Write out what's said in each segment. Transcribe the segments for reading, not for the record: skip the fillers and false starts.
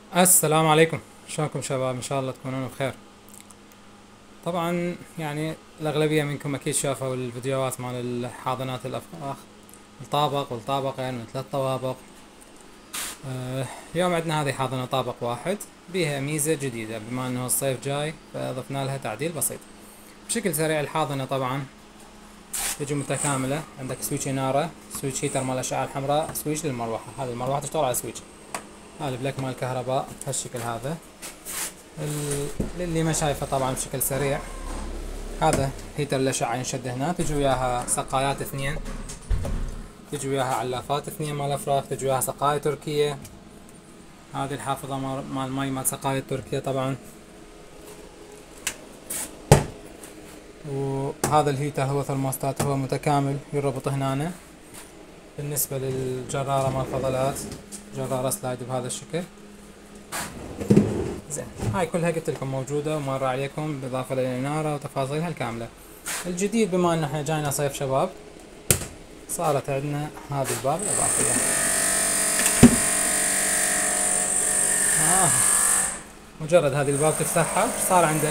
السلام عليكم. شلونكم شباب؟ ان شاء الله تكونون بخير. طبعا يعني الاغلبيه منكم اكيد شافوا الفيديوهات مال الحاضنات الافراخ، الطابق والطابقين وثلاث طوابق. اليوم عندنا هذه حاضنه طابق واحد، بيها ميزه جديده بما انه الصيف جاي فاضفنا لها تعديل بسيط. بشكل سريع الحاضنه طبعا تجي متكامله، عندك سويتش اناره، سويتش هيتر مال الاشعه الحمراء، سويتش للمروحه. هذه المروحه تشتغل على سويتش، هذا البلاك مال الكهرباء بهالشكل هذا. اللي ما شايفه طبعا بشكل سريع، هذا هيتر الاشعة ينشد هنا، تجي وياها سقايات اثنين، تجي وياها علافات اثنين مال افراخ، تجي وياها سقاية تركية. هذه الحافظة مال ماي مال سقاية تركية طبعا. وهذا الهيتر هو ثرموستات، هو متكامل يربط هنا. بالنسبة للجرارة مال فضلات، جرارة سلايد بهذا الشكل. زين، هاي كلها قلت لكم موجودة ومارة عليكم، بالاضافة للإنارة وتفاصيلها الكاملة. الجديد بما انه احنا جاينا صيف شباب، صارت عندنا هذه الباب الإضافية. مجرد هذه الباب تفتحها صار عندك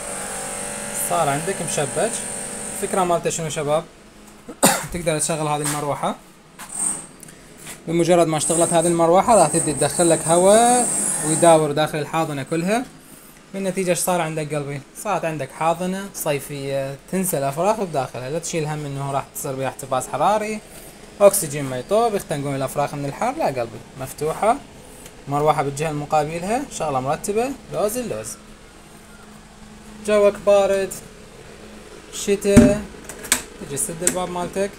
مشبك. الفكرة مالته شنو شباب؟ تقدر تشغل هذه المروحة، بمجرد ما اشتغلت هذه المروحة راح تبدي تدخل لك هواء ويداور داخل الحاضنة كلها. بالنتيجة ايش صار عندك قلبي؟ صارت عندك حاضنة صيفية، تنسى الافراخ بداخلها، لا تشيل هم انه راح تصير بها احتباس حراري، اكسجين ما يطوب، يختنقون الافراخ من الحر. لا قلبي، مفتوحة، مروحة بالجهة المقابلها، شغلة مرتبة، لوز اللوز. جوك بارد، شتاء، تجي تسد الباب مالتك،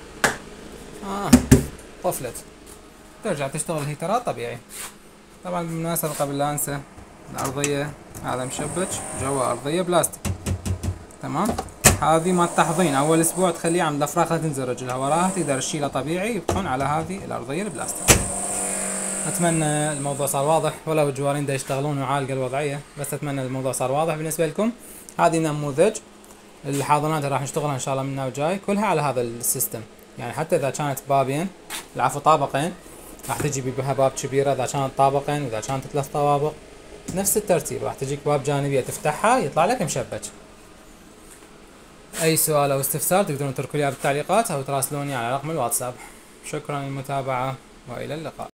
طفلت، ترجع تشتغل الهيترات طبيعي. طبعا بالمناسبة قبل لا انسى، الارضية هذا مشبك جوا ارضية بلاستيك، تمام. هذه مال التحضين، اول اسبوع تخليه عند الافراخ لا تنزل رجلها وراها، تقدر تشيلها طبيعي يبقون على هذه الارضية البلاستيك. اتمنى الموضوع صار واضح، ولو الجوارين دا يشتغلون وعالقة الوضعية، بس اتمنى الموضوع صار واضح بالنسبة لكم. هذه نموذج الحاضنات راح نشتغلها ان شاء الله من هنا وجاي، كلها على هذا السيستم. يعني حتى اذا كانت بابين، العفو طابقين، راح تجي بها باب كبيرة. اذا كانت طابقين واذا كانت 3 طوابق، نفس الترتيب، راح تجيك باب جانبية تفتحها يطلع لك مشبك. اي سؤال او استفسار تقدرون تتركوا لي بالتعليقات او تراسلوني على رقم الواتساب. شكرا للمتابعة والى اللقاء.